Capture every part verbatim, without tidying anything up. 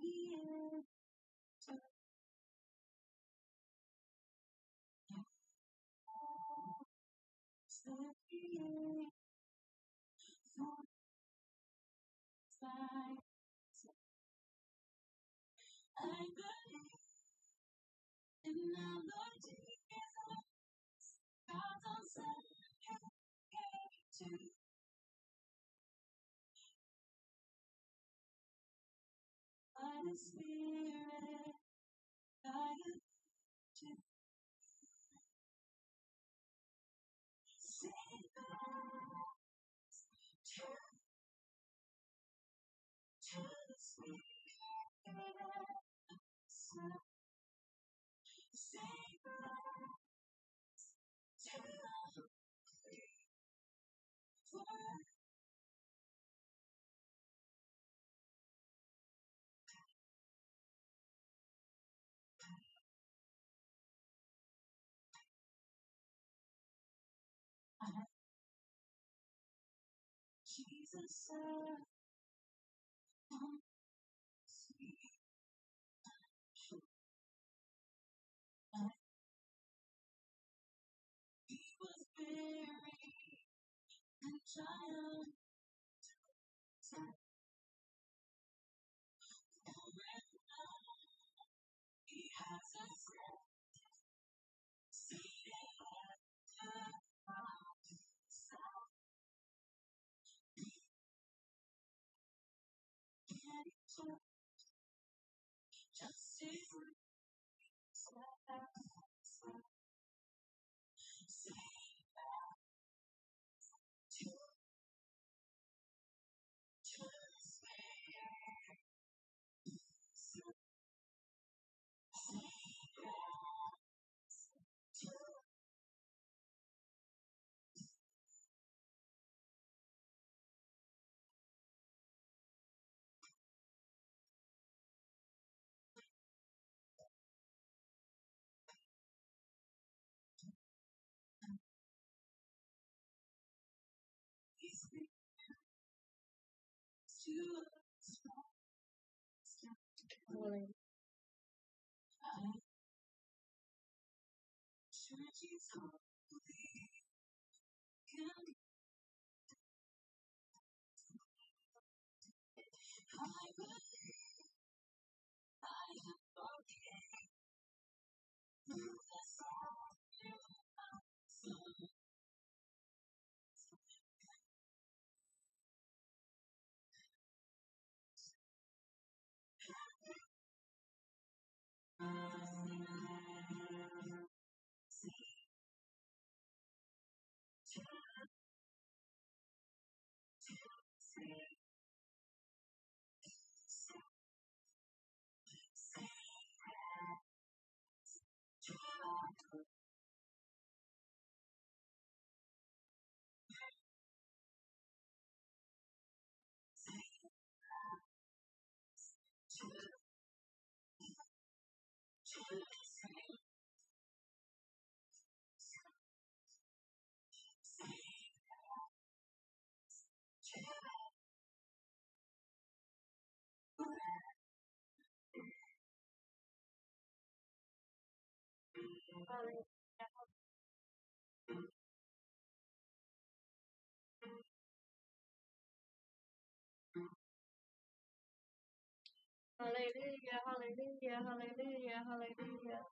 Hallelujah, hallelujah, hallelujah, hallelujah.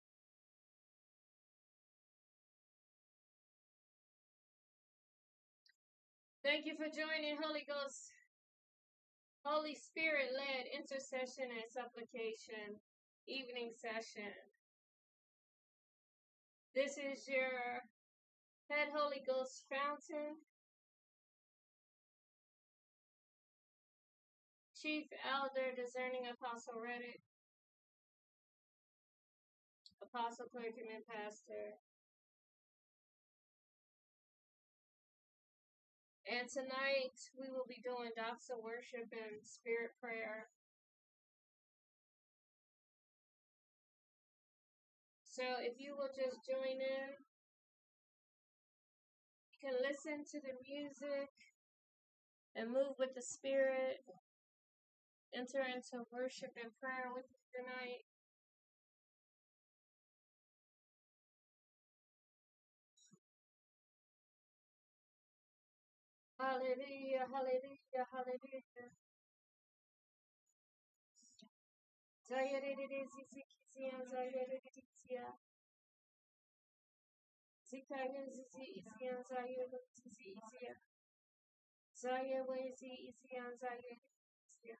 Thank you for joining Holy Ghost, Holy Spirit led intercession and supplication evening session. This is your head Holy Ghost fountain, Chief Elder Discerning Apostle Reddick, Apostle Clergymen Pastor. And tonight we will be doing doxa worship and spirit prayer. So if you will just join in, you can listen to the music and move with the spirit. enter into worship and prayer with you tonight. Hallelujah, hallelujah, hallelujah. Zayadididizizikizia, zayadidizia. Zikayazizizia, zayadidizia. Zayawezizia, zayadidizia.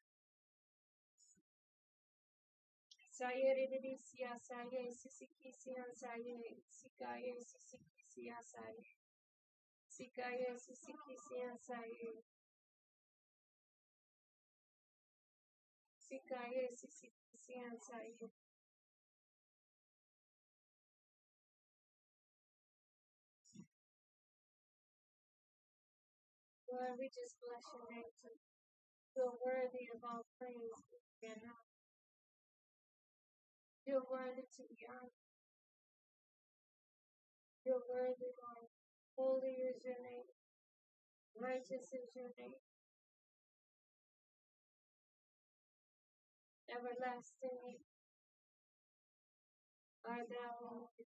Zayadidizia, zayasizikizia, zayay. Zikayazizikizia, zayay. Zikayazizikizia, zayay. Zikayazizikizia, zayay. Lord, we just bless your name tonight. You're worthy of all praise and honor. You're worthy to be honored. You're worthy, Lord. Holy is your name. Righteous is your name. Everlasting are thou, Lord.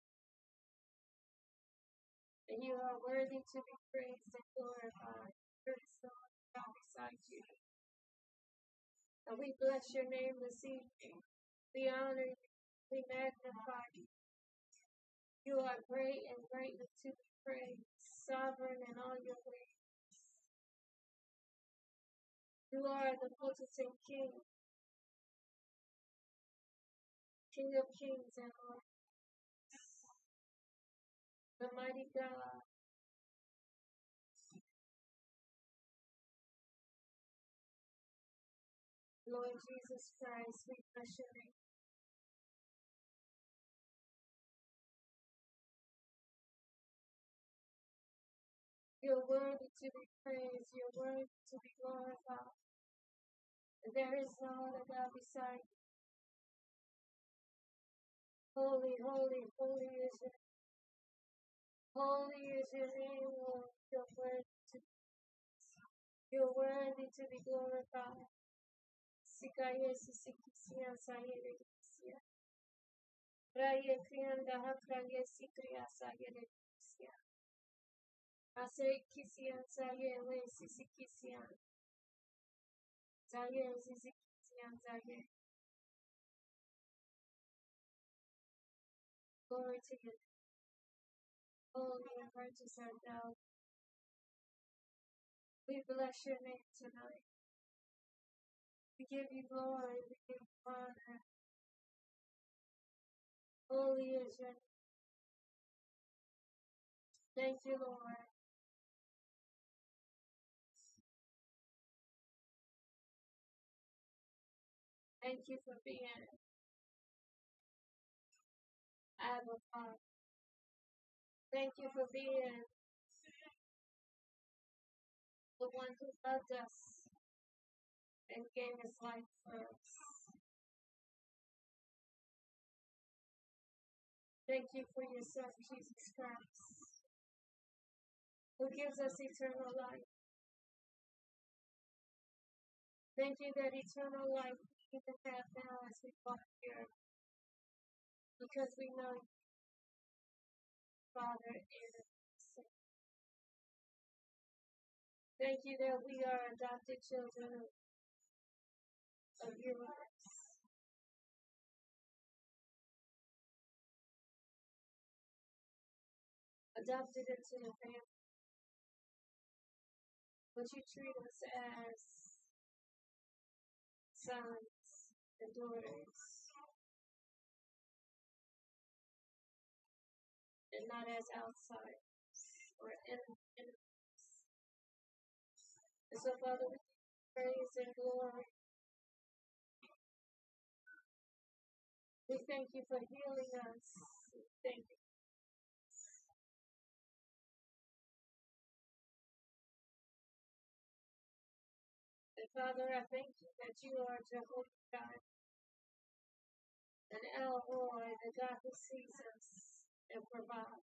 And you are worthy to be praised and glorified. There is no other God beside you. And we bless your name this evening. We honor you. We magnify you. You are great and greatly to be praised, sovereign in all your ways. You are the potent King, King of kings and Lord, the mighty God. Lord Jesus Christ, we bless your name. You're worthy to be praised. You're worthy to be glorified. And there is no other God beside you. Holy, holy, holy is your name. Holy is your name, Lord. You're worthy to be You're worthy to be glorified. Sikaya sisikisia sayedisia. Raya krianda hakraya sikriya sayedisia. Ase kisia saye we sisikisia. Saye sisikisia saye. Glory to you. Holy and righteous art thou. We bless your name tonight. We give you glory. We give you honor. Holy is your name. Thank you, Lord. Thank you for being Abba Father. Thank you for being the one who loved us and gave his life for us. Thank you for your Son, Jesus Christ, who gives us eternal life. Thank you that eternal life we even have now as we walk here, because we know you, Father, and Son. Thank you that we are adopted children of your lives. Adopted into the family, but you treat us as sons and daughters, and not as outsiders or enemies. And so, Father, we give you praise and glory. We thank you for healing us. We thank you. And Father, I thank you that you are Jehovah God, and El Roy, the God who sees us and provides.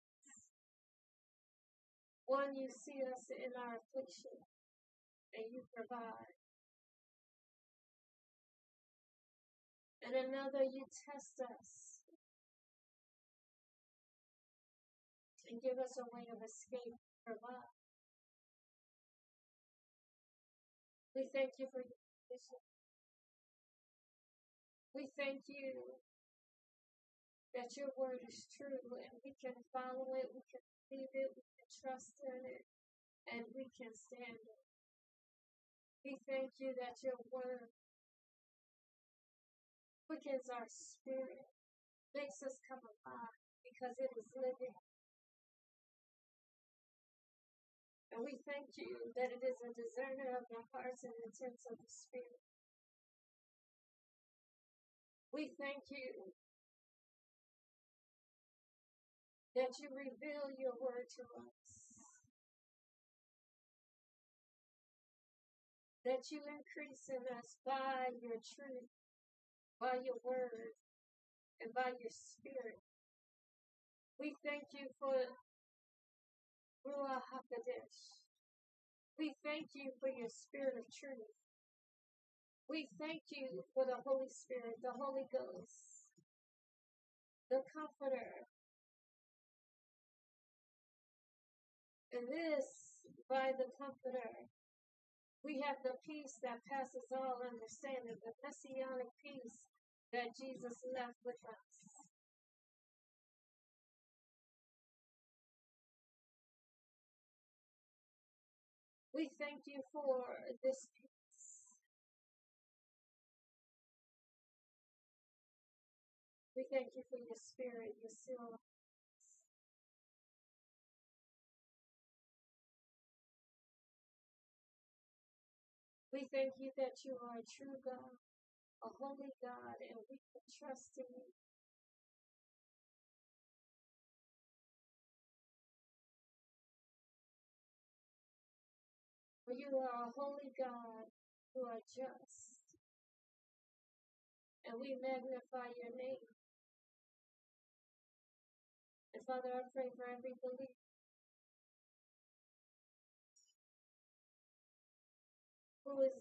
One, you see us in our affliction, and you provide. And another, you test us and give us a way of escape from us. We thank you for your provision. We thank you that your word is true and we can follow it, we can believe it, we can trust in it, and we can stand it. We thank you that your word quickens our spirit, makes us come alive because it is living. And we thank you that it is a discerner of the hearts and intents of the spirit. We thank you that you reveal your word to us, that you increase in us by your truth, by your word, and by your spirit. We thank you for Ruach Hakodesh. We thank you for your spirit of truth. We thank you for the Holy Spirit, the Holy Ghost, the Comforter. And this, by the Comforter, we have the peace that passes all understanding, the messianic peace that Jesus left with us. We thank you for this peace. We thank you for your spirit, your seal. We thank you that you are a true God, a holy God, and we can trust in you. For you are a holy God, you are just, and we magnify your name. And Father, I pray for every believer who is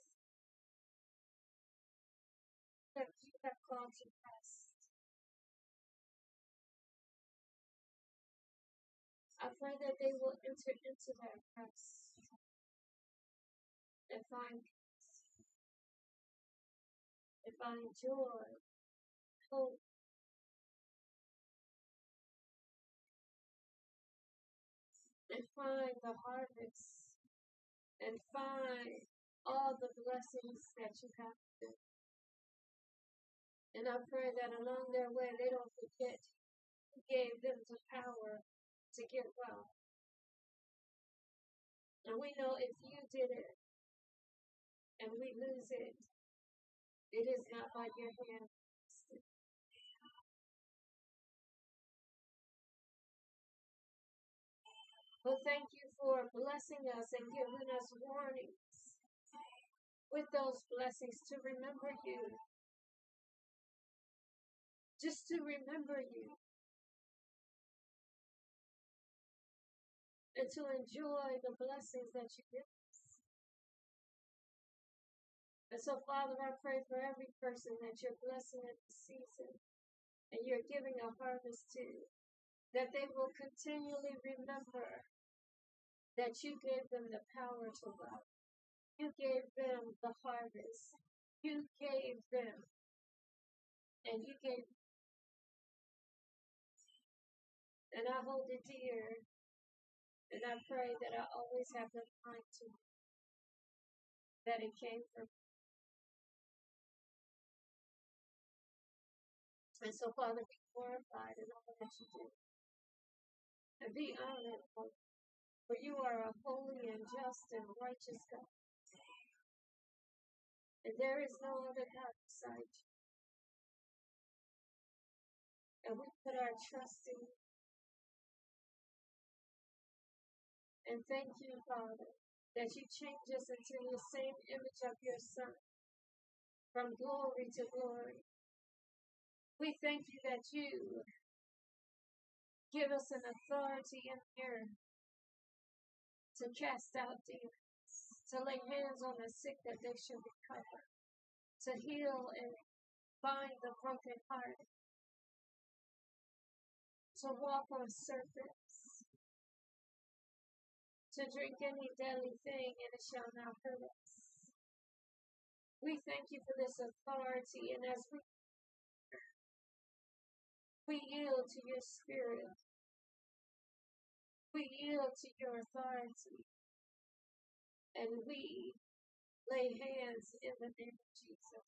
that you have called to rest. I pray that they will enter into that rest and find peace, and find joy, hope, and find the harvest, and find all the blessings that you have for them. And I pray that along their way they don't forget who gave them the power to get well. And we know if you did it and we lose it, it is not by your hand. But thank you for blessing us and giving us warnings with those blessings to remember you. Just to remember you. And to enjoy the blessings that you give us. And so, Father, I pray for every person that you're blessing in this season and you're giving a harvest to, that they will continually remember that you gave them the power to love. You gave them the harvest. You gave them, and you gave, and I hold it dear, and I pray that I always have the mind to that it came from. And so, Father, be glorified in all that you do. And be honored, for you are a holy and just and righteous God. And there is no other God beside you. And we put our trust in you. And thank you, Father, that you change us into the same image of your Son, from glory to glory. We thank you that you give us an authority in the earth to cast out demons, to lay hands on the sick that they should recover, to heal and bind the broken heart, to walk on serpents, to drink any deadly thing, and it shall not hurt us. We thank you for this authority, and as we, we yield to your spirit, we yield to your authority, and we lay hands in the name of Jesus,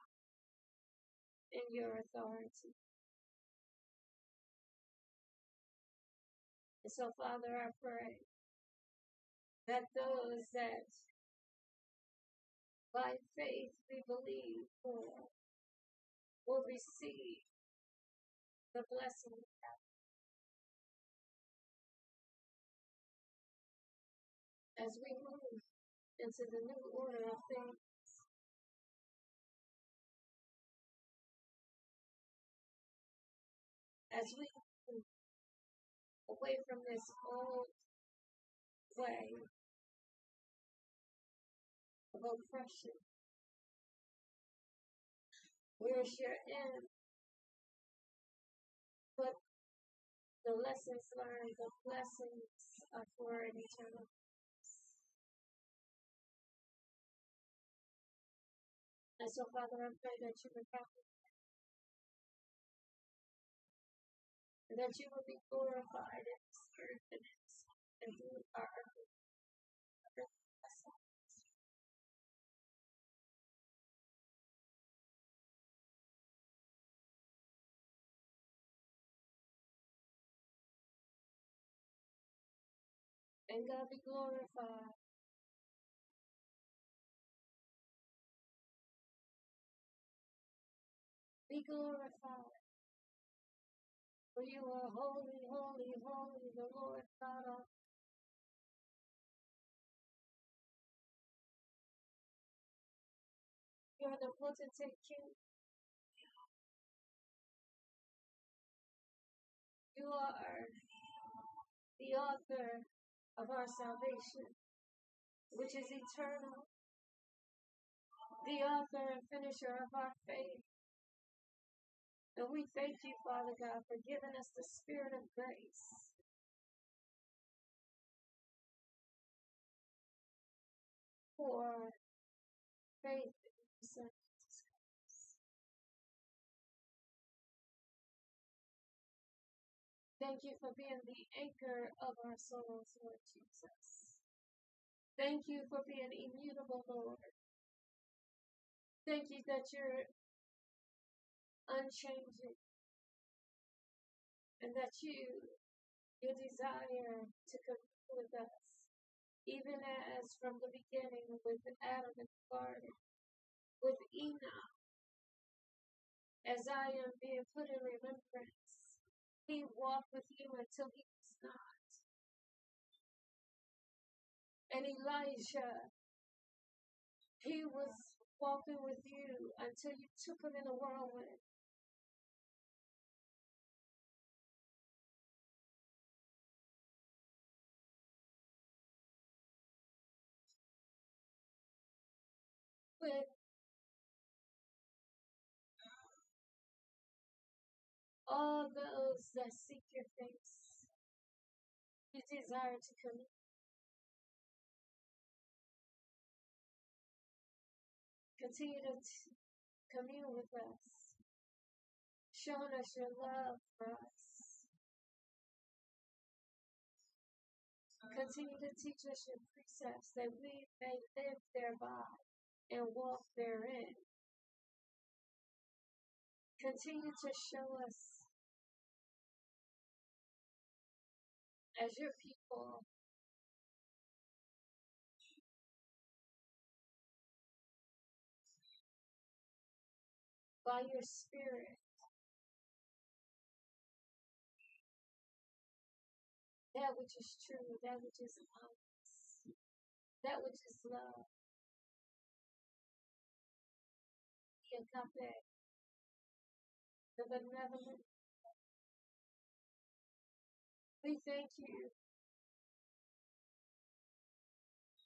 in your authority. And so, Father, I pray that those that by faith we believe for will receive the blessing of God. As we move into the new order of things, as we move away from this old way of oppression, we're sure in, but the lessons learned, the blessings are for an eternal. And so, Father, I pray that you would help me, and that you will be glorified in this earth and in this and through our earth. And God be glorified. Be glorified. For you are holy, holy, holy, the Lord God Almighty. You are the potentate King. You are the author of our salvation, which is eternal. The author and finisher of our faith. And we thank you, Father God, for giving us the spirit of grace. For faith in your Son, Jesus Christ. Thank you for being the anchor of our souls, Lord Jesus. Thank you for being immutable, Lord. Thank you that you're unchanging and that you, your desire to commune with us, even as from the beginning with Adam in the garden, with Enoch, as I am being put in remembrance, he walked with you until he was not. And Elijah, he was walking with you until you took him in a whirlwind. With all those that seek your face, you desire to commune. Continue to t- commune with us, showing us your love for us. Continue to teach us your precepts that we may live thereby and walk therein. Continue to show us as your people by your spirit that which is true, that which is honest, that which is love, the agape, the benevolent. We thank you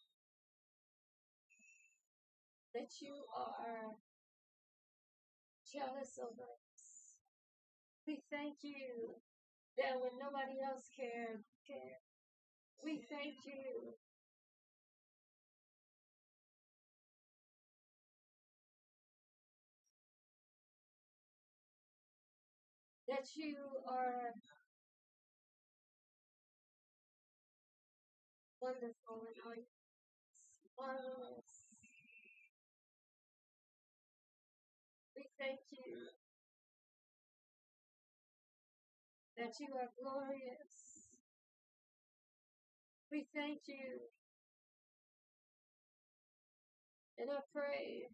that you are jealous over us. We thank you that when nobody else cared, you cared. We thank you that you are wonderful and all your marvelous. We thank you that you are glorious. We thank you, and I pray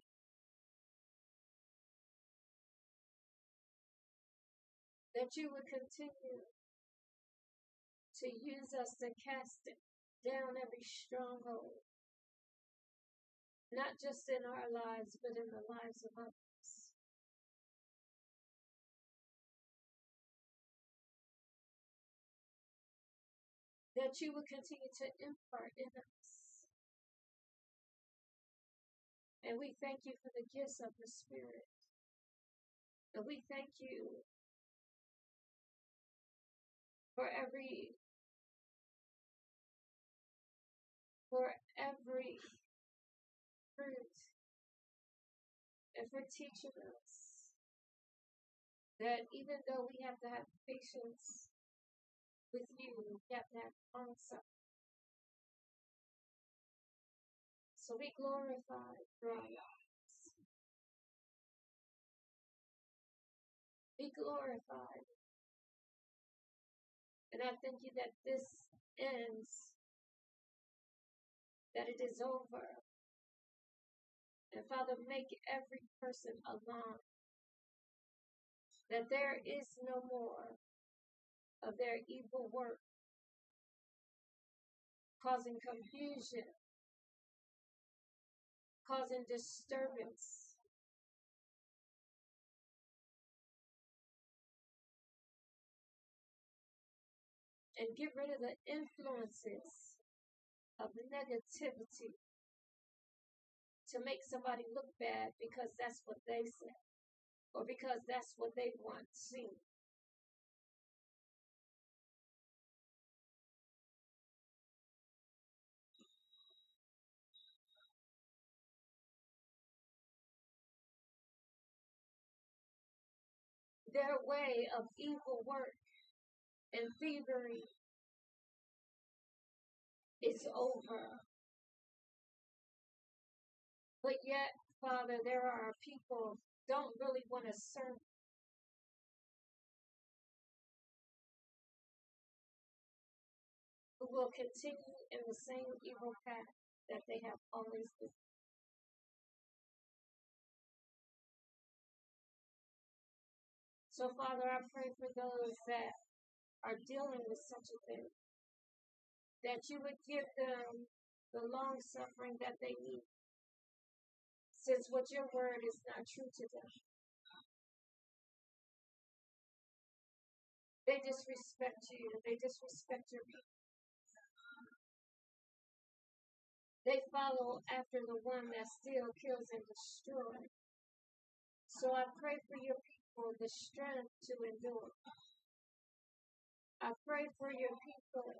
that you would continue to use us to cast down every stronghold, not just in our lives, but in the lives of others. That you would continue to impart in us. And we thank you for the gifts of the Spirit. And we thank you for every for every fruit and for teaching us that even though we have to have patience with you, we have to have long suffering. So be glorified through our lives. Be glorified. And I thank you that this ends, that it is over. And Father, make every person alive, that there is no more of their evil work, causing confusion, causing disturbance. And get rid of the influences of negativity to make somebody look bad because that's what they say or because that's what they want seen. Their way of evil work and thievery is over. But yet, Father, there are people who don't really want to serve, who will continue in the same evil path that they have always been. So, Father, I pray for those that are dealing with such a thing, that you would give them the long suffering that they need, since what your word is not true to them. They disrespect you. They disrespect your people. They follow after the one that still kills and destroys. So I pray for your people the strength to endure. I pray for your people,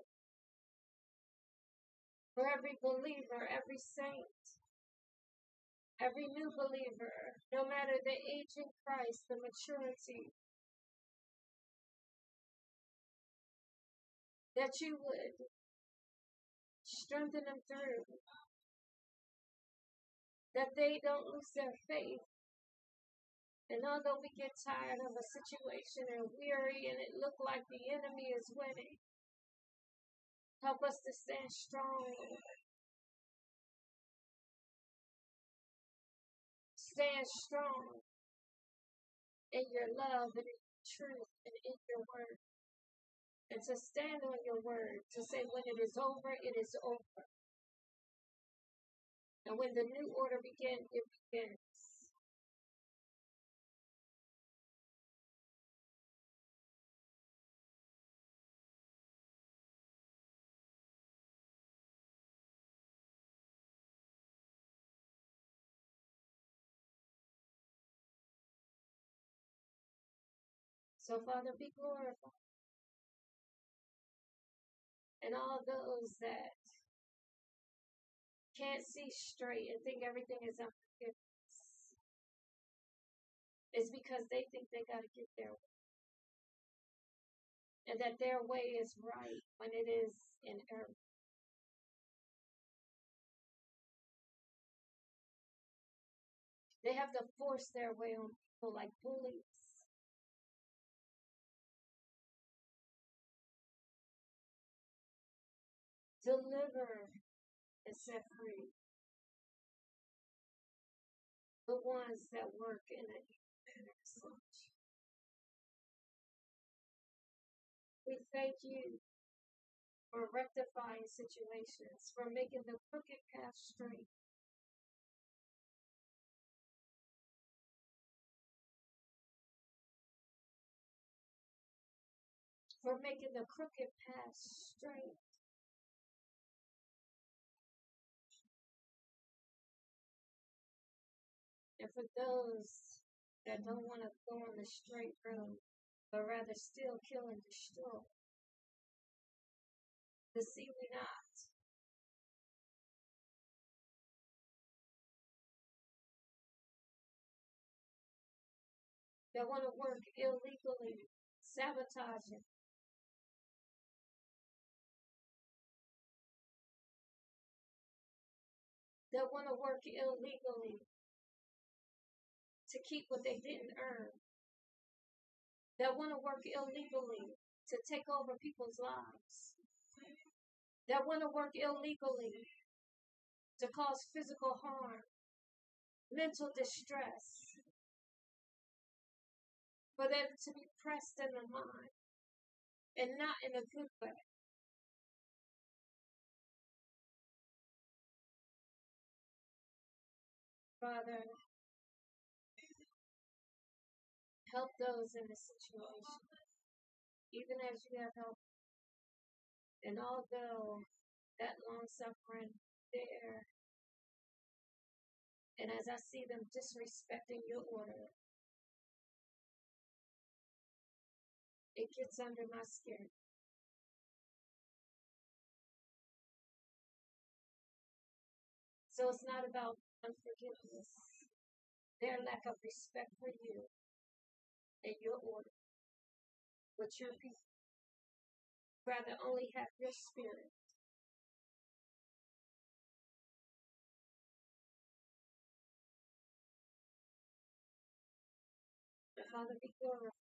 for every believer, every saint, every new believer, no matter the age in Christ, the maturity, that you would strengthen them through, that they don't lose their faith. And although we get tired of a situation and weary and it look like the enemy is winning, help us to stand strong, Lord. Stand strong in your love and in your truth and in your word. And to stand on your word, to say when it is over, it is over. And when the new order begins, it begins. So, Father, be glorified. And all those that can't see straight and think everything is unforgiveness, it's because they think they got to get their way. And that their way is right when it is in error. They have to force their way on people like bullies. Deliver and set free the ones that work in a manner. We thank you for rectifying situations, for making the crooked path straight. For making the crooked path straight. And for those that don't want to go on the straight road, but rather still kill and destroy, deceive we not. That want to work illegally, sabotaging. That want to work illegally to keep what they didn't earn. That want to work illegally to take over people's lives. That want to work illegally to cause physical harm, mental distress, for them to be pressed in the mind and not in a good way. Father, help those in this situation, even as you have helped. And although that long suffering there, and as I see them disrespecting your order, it gets under my skin. So it's not about unforgiveness, their lack of respect for you and your order, but your people rather only have your spirit. The Father, be glorified.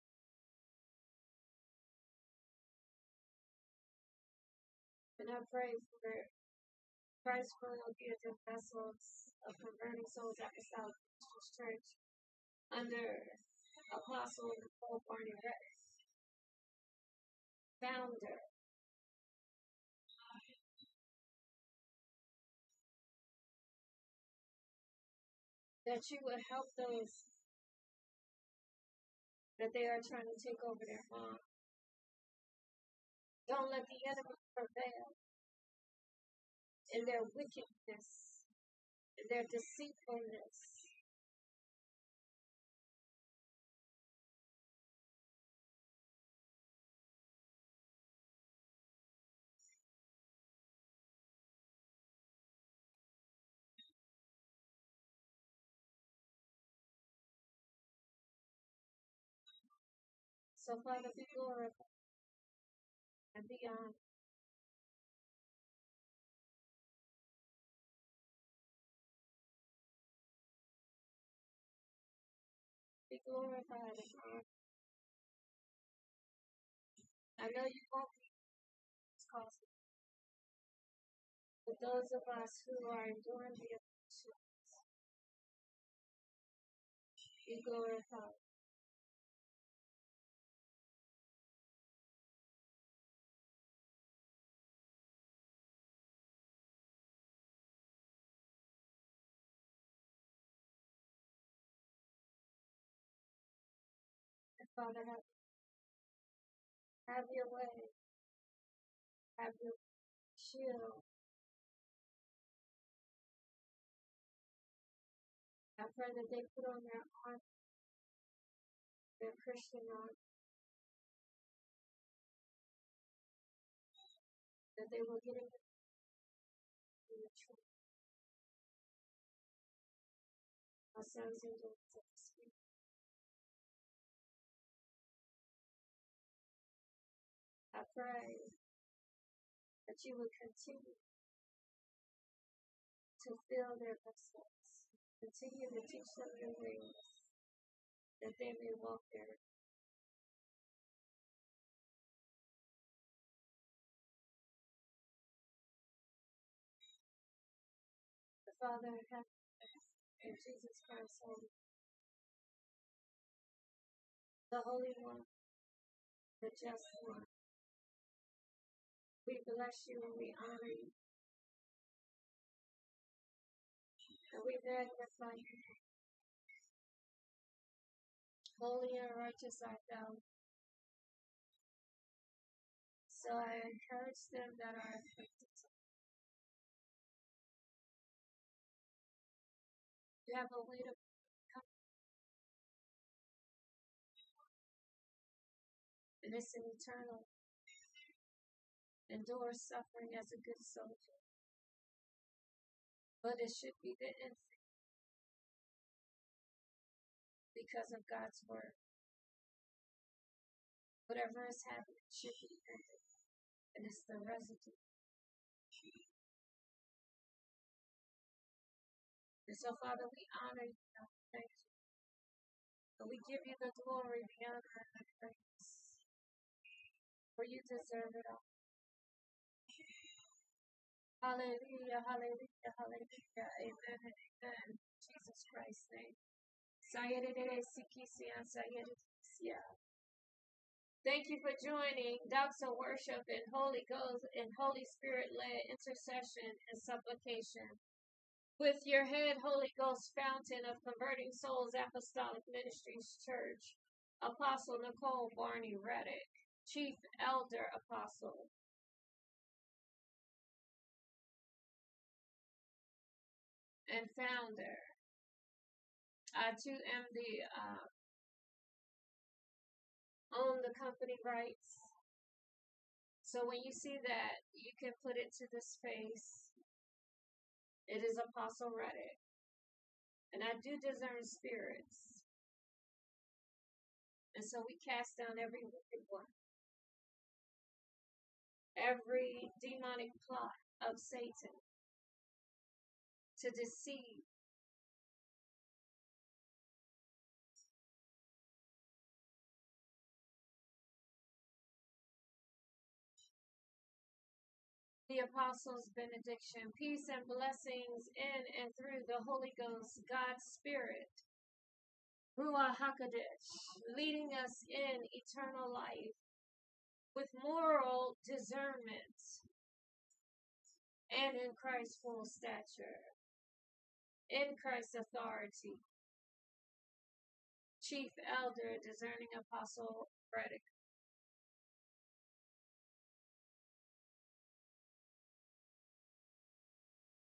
And I pray for Christ Philadelphia vessels of converting souls apostolic church under Apostle NBarney, Reddick, founder. That you would help those that they are trying to take over their mind. Don't let the enemy prevail in their wickedness, in their deceitfulness. So, Father, be glorified and be honored. Be glorified and honored. I know you won't be costly, but those of us who are enduring the afflictions, be glorified. And Father, have, have your way. Have your shield. I pray that they put on their armor, their Christian armor, that they will get in the truth. Our sons and daughters of the Spirit. I pray that you will continue to fill their vessels, continue to teach them your ways, that they may walk there. The Father in heaven, in Jesus Christ, Holy, the Holy One, the Just One, we bless you and we honor you, and we magnify you. Holy and righteous art thou. So I encourage them that are afflicted. You have a way to come, and it's an eternal. Endure suffering as a good soldier. But it should be the end because of God's word. Whatever is happening should be ended. And it's the residue. And so, Father, we honor you. Thank you. And we give you the glory, the honor, and the praise. For you deserve it all. Hallelujah, hallelujah, hallelujah. Amen and amen. In Jesus Christ's name. Thank you for joining Docs of Worship and Holy Ghost and Holy Spirit led intercession and supplication with your head Holy Ghost fountain of Converting Souls Apostolic Ministries Church, Apostle Nicole Barney Reddick, Chief Elder Apostle. And founder. I too am the uh, own the company rights. So when you see that, you can put it to the space. It is Apostle Reddick. And I do discern spirits. And so we cast down every wicked one. Every demonic plot of Satan to deceive. The Apostles' Benediction, peace and blessings in and through the Holy Ghost, God's Spirit, Ruach Hakodesh, leading us in eternal life with moral discernment and in Christ's full stature, in Christ's authority. Chief Elder, Discerning Apostle Reddick.